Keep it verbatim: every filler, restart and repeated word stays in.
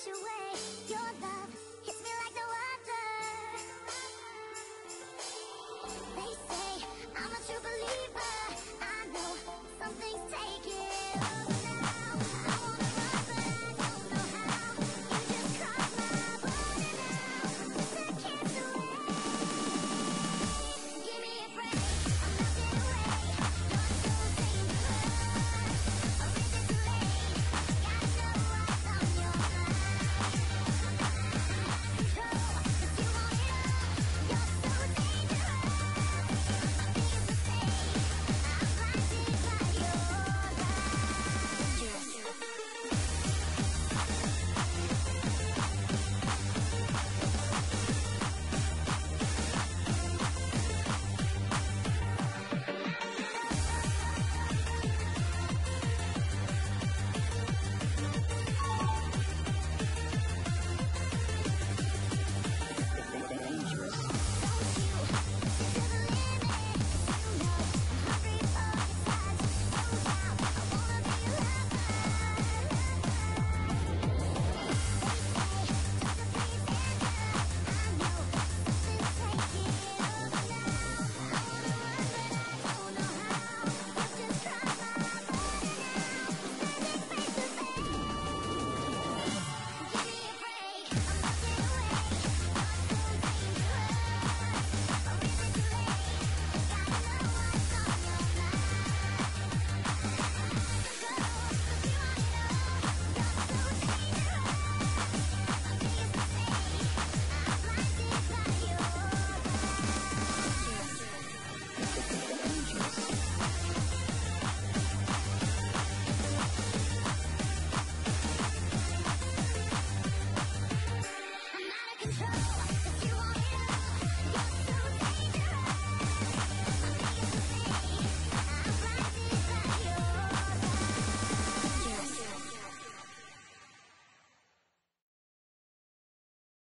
wash away. Your love hits me like no other. They say I'm a true believer. I know something's taking over now. I wanna run, but I don't know how. You just crossed my border now. Just a kiss away. Give me a break. I'm melting away. You're so dangerous. Or is it too late? Gotta know what's on your mind. Control, 'cause you want it all. You're so dangerous. My fears are fake. I'm blinded by your lies. I'm out of control.